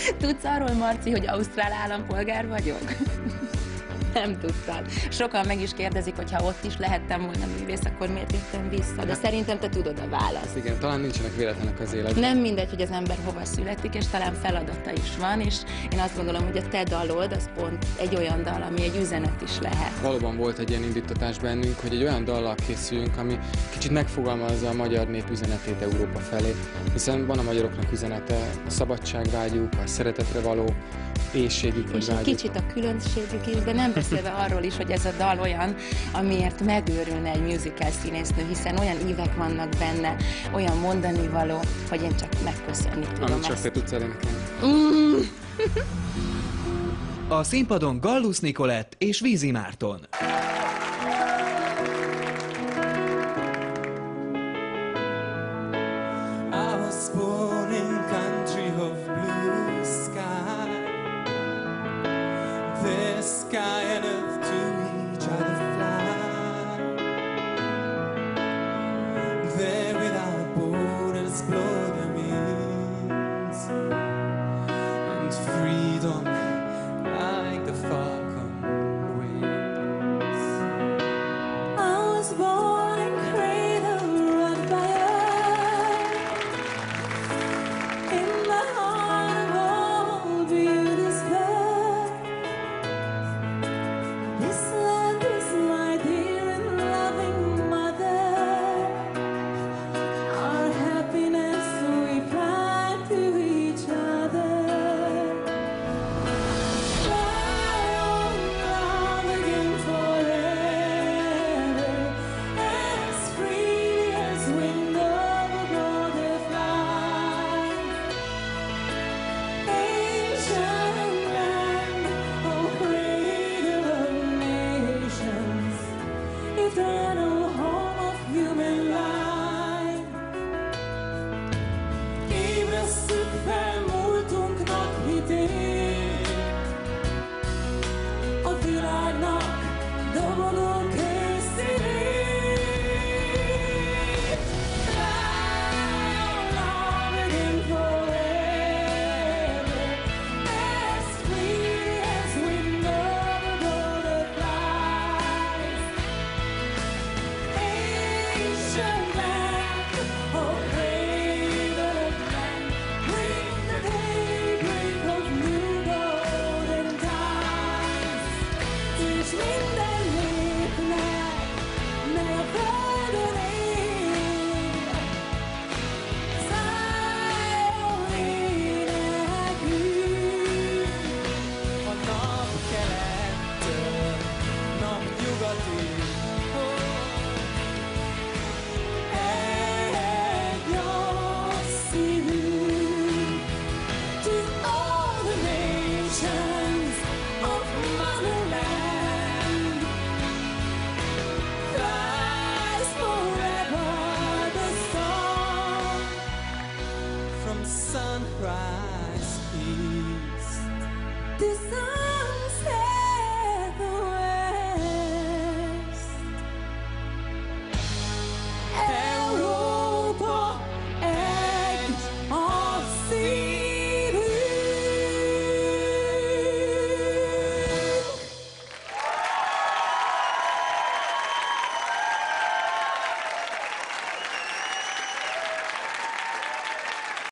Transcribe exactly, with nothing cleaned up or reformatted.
Tudsz arról, Marci, hogy ausztrál állampolgár vagyok? Nem tudtad. Sokan meg is kérdezik, hogy ha ott is lehettem volna művész, akkor miért jöttem vissza? De szerintem te tudod a választ. Igen, talán nincsenek véletlenek az életben. Nem mindegy, hogy az ember hova születik, és talán feladata is van, és én azt gondolom, hogy a te dalod az pont egy olyan dal, ami egy üzenet is lehet. Valóban volt egy ilyen indítatás bennünk, hogy egy olyan dallal készüljünk, ami kicsit megfogalmazza a magyar nép üzenetét Európa felé. Hiszen van a magyaroknak üzenete, a szabadságvágyuk, a szeretetre való éhségük, és egy kicsit a különbségük is, de nem beszélve arról is, hogy ez a dal olyan, amiért megőrülne egy musical színésznő, hiszen olyan ívek vannak benne, olyan mondani való, hogy én csak megköszönni tudom Amit csak ezt. te tudsz elénekelni. Mm. A színpadon Gallus Nikolett és Vízi Márton. Sky and earth to each other fly. There without borders blow the winds, and freedom like the falcon wings. I was born and cradled by earth, in the heart of all beauty's birth. This land is my dear and loving mother. Our happiness we pride to each other. Fly on, love again forever, as free as wind over butterflies. Ancient land, oh cradle of nations, eternal home of human life. Ébresztük fel múltunknak hitét, a világnak dobogó készségét. Fly on, love again forever, as free as wind over butterflies. Ancient land, oh cradle of land, bring the daybreak of new golden times. És minden népnek mely a földön él, szálljon énekül. A nap kelettől napnyugatig, egy nyolc szívünk, to all the nations of motherland. Flies forever the song, from sunrise east to sunset.